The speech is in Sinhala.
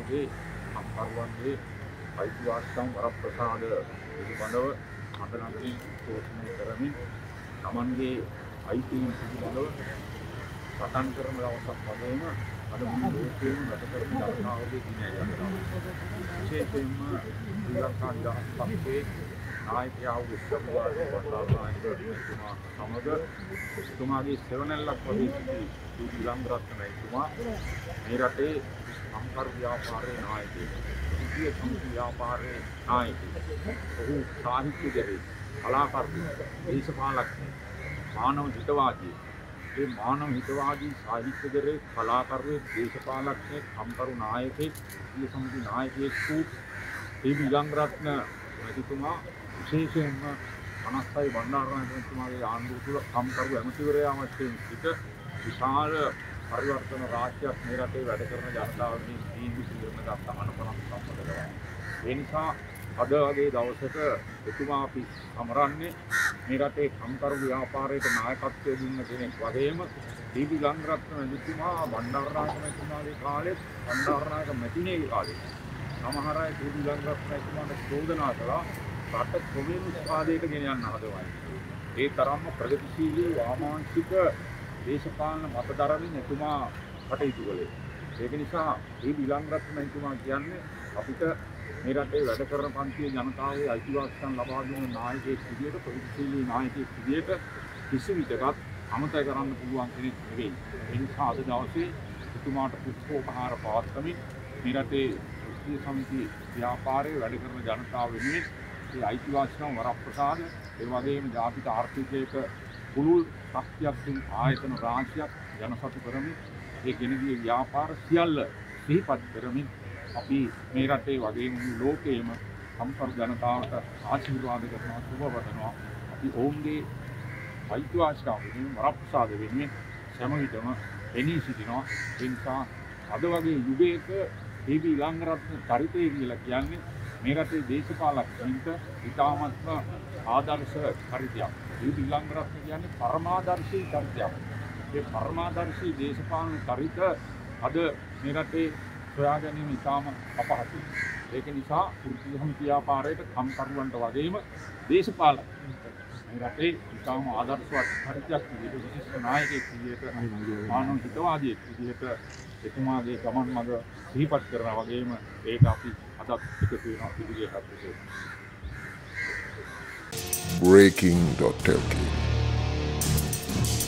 ජනතාවගේ සම්පර්වන්ගේ අයිතිවාසිකම් වරප්‍රසාද පිළිබඳව අදනගරින් පෝෂණය කරමින් තමන්ගේ අයිතීන් පිළිබඳව සටන් කරන දවසක් වගේම අද මුළු ලෝකෙම ගත කරන ජනතාවගේ දිනය යනවා. විශේෂයෙන්ම ශ්‍රී ලංකා නිදහස් පක්ෂයේ නායකයා වූ විශ්වවිද්‍යාල බණ්ඩාරනායකතුමා සමග එතුමාගේ සෙවණැල්ලක් වගේ සිටි විලංගරත්න එතුමා මේ රටේ සම්කර් ව්‍යාපාරයේ නායකයෙක්. විද්‍යා සමිති ව්‍යාපාරයේ නායකයෙක්. ඔහු සාහිත්‍යකරේ, කලාකරුවෙක්, දේශපාලකයෙක්, මානව හිතවාදියෙක්. ඒ මානව හිතවාදී සාහිත්‍යකරේ, කලාකරුවෙක්, දේශපාලකයෙක්, සම්කරු නායකයෙක්, විද්‍යා සමිති නායකයෙක් වූ මේ විලංගරත්න එතුමා විශේෂයෙන්ම 56 බණ්ඩාරනායකතුමාගේ ආණ්ඩුව තුළ සම්කරු ඇමතිවරයා වශයෙන් සිට විශාල පරිවර්තන රාශියක් මේ රටේ වැඩ කරන ජනතාවගේ ජීවිත සිරන ගත්ත අනපනක් සම්බන්ධ. ඒ නිසා අද වගේ දවසක එතුමා අපි සමරන්නේ මේ රටේ සම්කරු ව්‍යාපාරයට නායකත්වය දුන්න කෙනෙක් වගේම දීපි ගංගරත්න එතුමා බණ්ඩාරනායකතුමාගේ කාලෙත් බණ්ඩාරනායක මැතිණියගේ කාලෙත් සමහර අය දීපි ගංගරත්න එතුමාට චෝදනා කළා රට කොමියුනිස්ට්වාදයට ගෙන යන්න හදවයි. ඒ තරම්ම ප්‍රගතිශීලී වාමාංශික දේශපාලන මතදරමින් එතුමා කටයුතු කළේ. ඒක නිසා මේ විලංගරත්න එතුමා කියන්නේ අපිට මේ රටේ වැඩ කරන පන්තියේ ජනතාවගේ අයිතිවාසිකම් ලබා දුන්න නායකයෙක් විදියට, ප්‍රගතිශීලී නායකයෙක් විදියට කිසි විටකත් අමතක කරන්න පුළුවන් කෙනෙක් නෙවෙයි. ඒ නිසා අද දවසේ එතුමාට පුෂ්පෝපහාර පවත්වමින් මේ රටේ විද්‍යා සමිති ව්‍යාපාරයේ වැඩ කරන ජනතාව වෙනුවෙන් ඒ අයිතිවාසිකම් වරප්‍රසාද ඒ වගේම ජාතික ආර්ථිකයක පුළුල් ශක්තියක් තුන් ආයතන රාශියක් ජනසතු කරමින් ඒ ගෙනගිය ව්‍යාපාර සියල්ල සිහිපත් කරමින් අපි මේ රටේ වගේම මුළු ලෝකයේම සම්පූර්ණ ජනතාවට ආශිර්වාද කරනවා, සුබ වදනවා. අපි ඔවුන්ගේ අයිතිවාසිකම් වෙනුවෙන් වරප්‍රසාද වෙනුවෙන් සෑම විටම එනී සිටිනවා. ඒ නිසා අද වගේ යුගයක දීපි විලංගරත්න චරිතය කියලා කියන්නේ මේ රටේ දේශපාලකයන්ට ඉතාමත්ම ආදර්ශ චරිතයක්. දීපි විලංගරත්න කියන්නේ පරමාදර්ශී චරිතයක්. ඒ පරමාදර්ශී දේශපාලන චරිත අද මේ රටේ සොයා ගැනීම ඉතාම අපහසුයි. ඒක නිසා වෘත්තීය සමිති ව්‍යාපාරයට කම්කරුවන්ට වගේම දේශපාලකයන්ට මේ රටේ ඉතාම ආදර්ශවත් චරිතයක් විදිහට, විශිෂ්ට නායකයෙක් විදිහට, මානව හිතවාදියෙක් විදිහට එතුමාගේ ගමන් මඟ සිහිපත් කරනා වගේම ඒක අපි අදත් එකතු වෙනවා පිළිගන්නත් විශේෂයි. Breaking.lk